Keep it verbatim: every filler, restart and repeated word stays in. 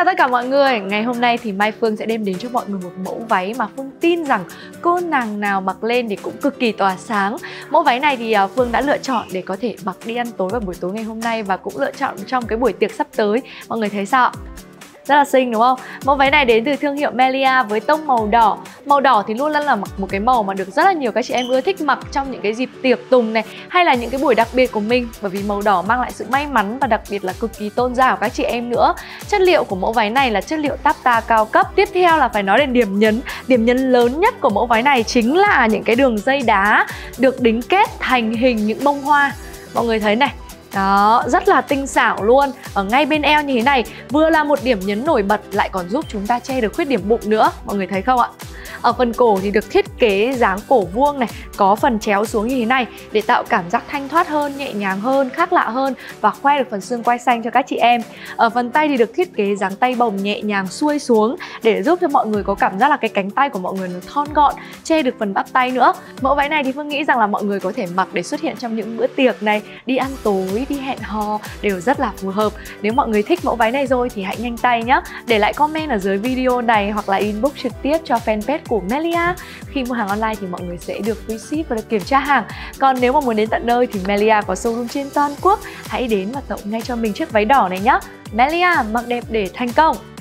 chào tất cả mọi người. Ngày hôm nay thì Mai Phương sẽ đem đến cho mọi người một mẫu váy mà Phương tin rằng cô nàng nào mặc lên thì cũng cực kỳ tỏa sáng. Mẫu váy này thì Phương đã lựa chọn để có thể mặc đi ăn tối vào buổi tối ngày hôm nay, và cũng lựa chọn trong cái buổi tiệc sắp tới. Mọi người thấy sao? Rất là xinh đúng không? Mẫu váy này đến từ thương hiệu Melia với tông màu đỏ. Màu đỏ thì luôn là mặc một cái màu mà được rất là nhiều các chị em ưa thích mặc trong những cái dịp tiệc tùng này, hay là những cái buổi đặc biệt của mình, bởi vì màu đỏ mang lại sự may mắn và đặc biệt là cực kỳ tôn giáo của các chị em nữa. Chất liệu của mẫu váy này là chất liệu tafta cao cấp. Tiếp theo là phải nói đến điểm nhấn. Điểm nhấn lớn nhất của mẫu váy này chính là những cái đường dây đá được đính kết thành hình những bông hoa. Mọi người thấy này. Đó, rất là tinh xảo luôn. Ở ngay bên eo như thế này, vừa là một điểm nhấn nổi bật, lại còn giúp chúng ta che được khuyết điểm bụng nữa. Mọi người thấy không ạ? Ở phần cổ thì được thiết kế dáng cổ vuông này, có phần chéo xuống như thế này để tạo cảm giác thanh thoát hơn, nhẹ nhàng hơn, khác lạ hơn, và khoe được phần xương quai xanh cho các chị em. Ở phần tay thì được thiết kế dáng tay bồng nhẹ nhàng xuôi xuống để giúp cho mọi người có cảm giác là cái cánh tay của mọi người nó thon gọn, che được phần bắp tay nữa. Mẫu váy này thì Phương nghĩ rằng là mọi người có thể mặc để xuất hiện trong những bữa tiệc này, đi ăn tối, đi hẹn hò đều rất là phù hợp. Nếu mọi người thích mẫu váy này rồi thì hãy nhanh tay nhé, để lại comment ở dưới video này hoặc là inbox trực tiếp cho fanpage của Melia. Khi mua hàng online thì mọi người sẽ được free ship và được kiểm tra hàng. Còn nếu mà muốn đến tận nơi thì Melia có showroom trên toàn quốc. Hãy đến và tậu ngay cho mình chiếc váy đỏ này nhé. Melia, mặc đẹp để thành công.